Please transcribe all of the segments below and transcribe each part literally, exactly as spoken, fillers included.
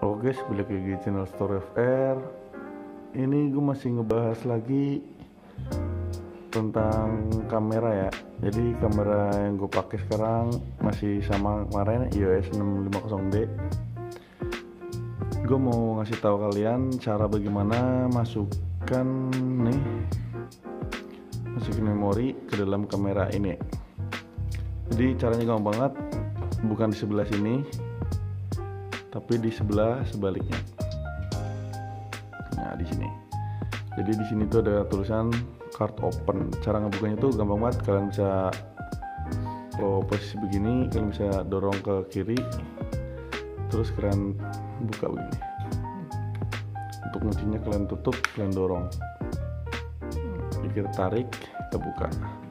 Oke guys, balik lagi di channel Story of Air. Ini gue masih ngebahas lagi tentang kamera ya. Jadi kamera yang gue pakai sekarang masih sama kemarin, E O S enam lima nol D. Gue mau ngasih tahu kalian cara bagaimana masukkan nih masukin memori ke dalam kamera ini. Jadi caranya gampang banget, bukan di sebelah sini, tapi di sebelah sebaliknya. Nah, di sini. Jadi di sini tuh ada tulisan card open. Cara ngebukanya tuh gampang banget. Kalian bisa, kalau posisi begini, kalian bisa dorong ke kiri, terus kalian buka begini. Untuk kuncinya kalian tutup, kalian dorong. Jadi kita tarik, kita buka.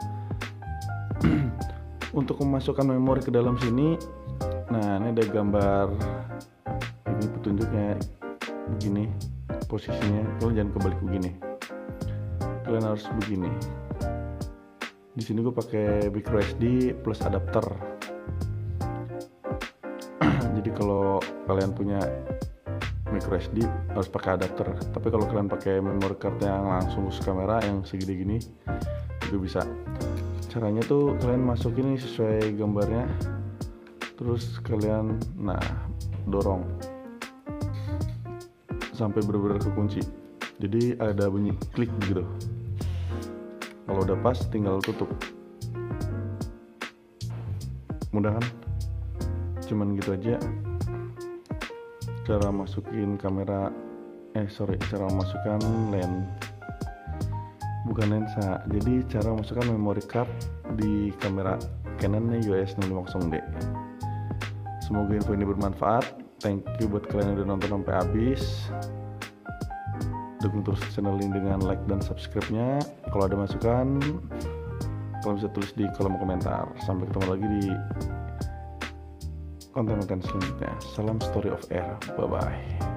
Untuk memasukkan memori ke dalam sini, nah ini ada gambar, ini petunjuknya begini posisinya. Kalian jangan kebalik begini, kalian harus begini. Di sini gue pakai micro S D plus adapter. Jadi kalau kalian punya micro S D harus pakai adapter, tapi kalau kalian pakai memory card yang langsung ke kamera yang segede gini juga bisa. Caranya tuh kalian masukin ini sesuai gambarnya, terus kalian nah dorong sampai benar-benar kekunci. Jadi ada bunyi klik gitu. Kalau udah pas tinggal tutup. Mudah kan? Cuman gitu aja cara masukin kamera, eh sorry cara masukkan lens, bukan lensa. Jadi cara masukkan memory card di kamera Canon E O S enam lima nol D. Semoga info ini bermanfaat. Thank you buat kalian yang udah nonton sampai habis. Dukung terus channel ini dengan like dan subscribe-nya. Kalau ada masukan, kalian bisa tulis di kolom komentar. Sampai ketemu lagi di konten-konten selanjutnya. Salam Story of Air. Bye bye.